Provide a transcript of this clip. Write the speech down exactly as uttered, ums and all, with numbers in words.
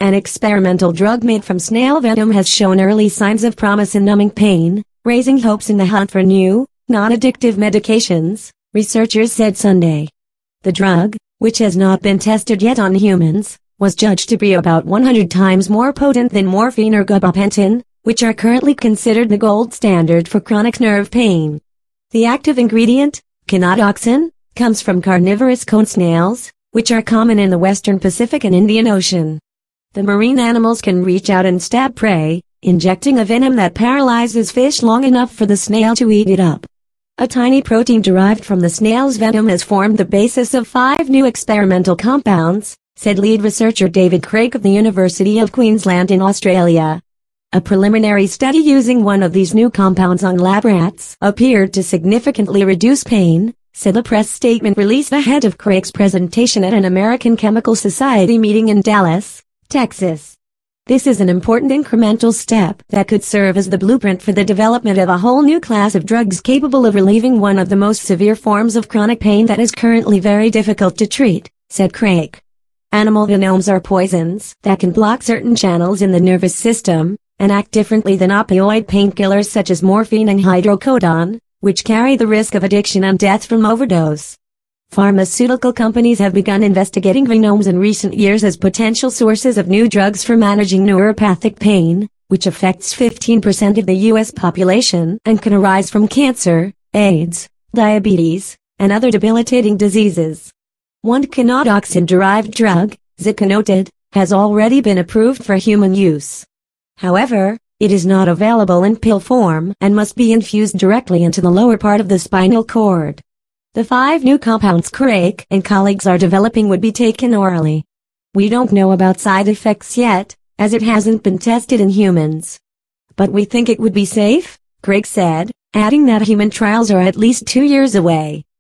an experimental drug made from snail venom has shown early signs of promise in numbing pain, raising hopes in the hunt for new, non-addictive medications, researchers said Sunday. The drug, which has not been tested yet on humans, was judged to be about one hundred times more potent than morphine or gabapentin, which are currently considered the gold standard for chronic nerve pain. The active ingredient, conotoxin, comes from carnivorous cone snails, which are common in the western Pacific and Indian Ocean. The marine animals can reach out and stab prey, injecting a venom that paralyzes fish long enough for the snail to eat it up. A tiny protein derived from the snail's venom has formed the basis of five new experimental compounds, said lead researcher David Craik of the University of Queensland in Australia. A preliminary study using one of these new compounds on lab rats appeared to significantly reduce pain, said a press statement released ahead of Craik's presentation at an American Chemical Society meeting in Dallas, Texas. This is an important incremental step that could serve as the blueprint for the development of a whole new class of drugs capable of relieving one of the most severe forms of chronic pain that is currently very difficult to treat, said Craik. Animal venoms are poisons that can block certain channels in the nervous system and act differently than opioid painkillers such as morphine and hydrocodone, which carry the risk of addiction and death from overdose. Pharmaceutical companies have begun investigating venoms in recent years as potential sources of new drugs for managing neuropathic pain, which affects fifteen percent of the U S population and can arise from cancer, AIDS, diabetes, and other debilitating diseases. One conotoxin-derived drug, ziconotide, has already been approved for human use. However, it is not available in pill form and must be infused directly into the lower part of the spinal cord. The five new compounds Craik and colleagues are developing would be taken orally. We don't know about side effects yet, as it hasn't been tested in humans. But we think it would be safe, Craik said, adding that human trials are at least two years away.